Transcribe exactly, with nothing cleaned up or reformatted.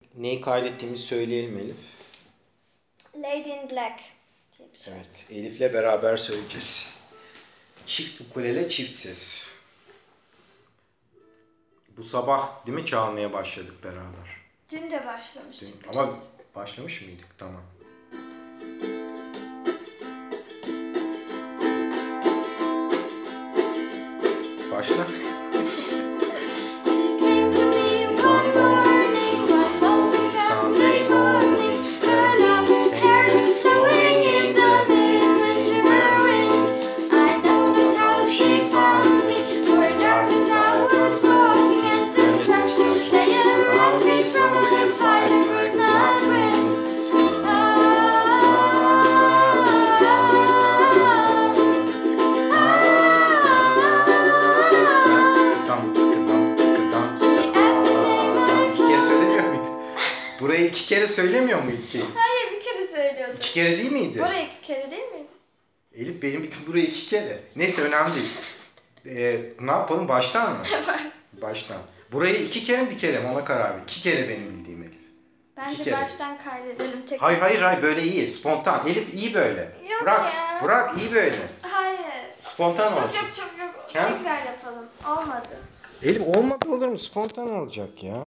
Neyi kaydettiğimizi söyleyelim Elif. Lady in Black diye bir şey. Evet, Elif'le beraber söyleyeceğiz. Çift ukulele çift ses. Bu sabah değil mi çalmaya başladık beraber? Dün de başlamıştık. Dün, ama başlamış mıydık? Tamam. Başla. Burayı iki kere söylemiyor muydu ki? Hayır, bir kere söylüyordum. İki kere değil miydi? Burayı iki kere değil miydi? Elif benim bitti burayı iki kere. Neyse önemli değil. Ee, ne yapalım baştan mı? Baştan. Burayı iki kere mi bir kere mi ona karar ver. İki kere benim bildiğim Elif. Bence baştan kaydedelim tek. Hayır hayır hayır böyle iyi. Spontan. Elif iyi böyle. Yok Bırak. ya. Bırak iyi böyle. Hayır. Spontan Yok olsun. yok çok yok. Ha? Tekrar yapalım. Olmadı. Elif olmadı olur mu? Spontan olacak ya.